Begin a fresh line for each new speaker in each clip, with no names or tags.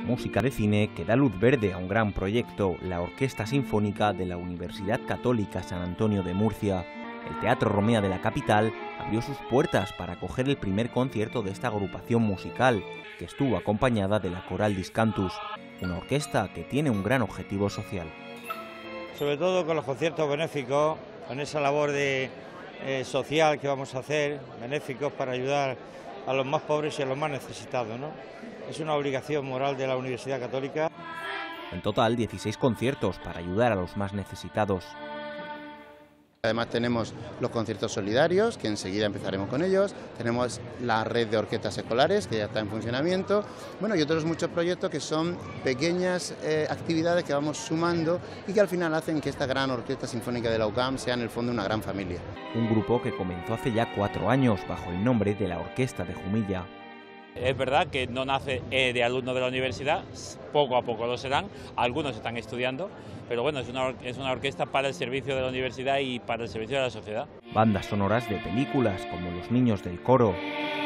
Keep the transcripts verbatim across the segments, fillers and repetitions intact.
Música de cine que da luz verde a un gran proyecto, la Orquesta Sinfónica de la Universidad Católica San Antonio de Murcia. El Teatro Romea de la capital abrió sus puertas para acoger el primer concierto de esta agrupación musical, que estuvo acompañada de la Coral Discantus, una orquesta que tiene un gran objetivo social.
Sobre todo con los conciertos benéficos, con esa labor de, eh, social que vamos a hacer, benéficos para ayudar a los más pobres y a los más necesitados, ¿no? Es una obligación moral de la Universidad Católica.
En total, dieciséis conciertos para ayudar a los más necesitados.
Además tenemos los conciertos solidarios, que enseguida empezaremos con ellos, tenemos la red de orquestas escolares, que ya está en funcionamiento, bueno, y otros muchos proyectos que son pequeñas eh, actividades que vamos sumando y que al final hacen que esta gran Orquesta Sinfónica de la U C A M sea en el fondo una gran familia.
Un grupo que comenzó hace ya cuatro años bajo el nombre de la Orquesta de Jumilla.
Es verdad que no nace de alumnos de la universidad, poco a poco lo serán, algunos están estudiando, pero bueno, es una, es una orquesta para el servicio de la universidad y para el servicio de la sociedad.
Bandas sonoras de películas como Los Niños del Coro,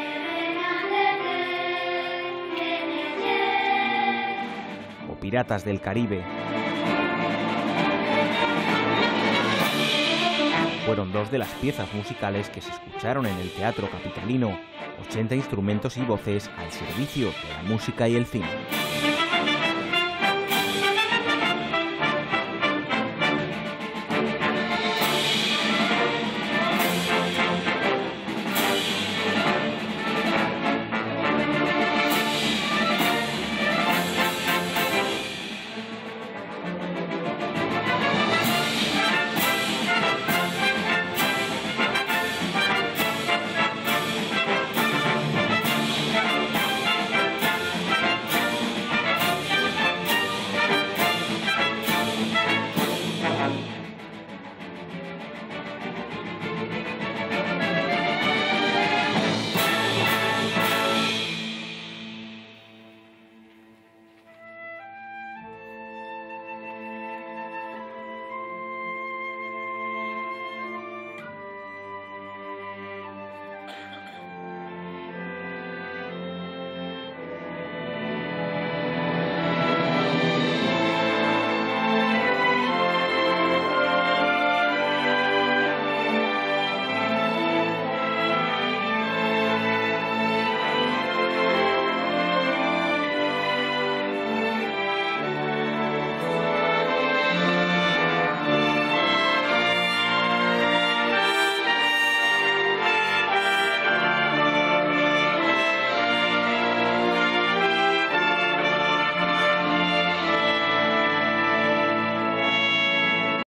o Piratas del Caribe fueron dos de las piezas musicales que se escucharon en el Teatro Capitalino. ochenta instrumentos y voces al servicio de la música y el cine.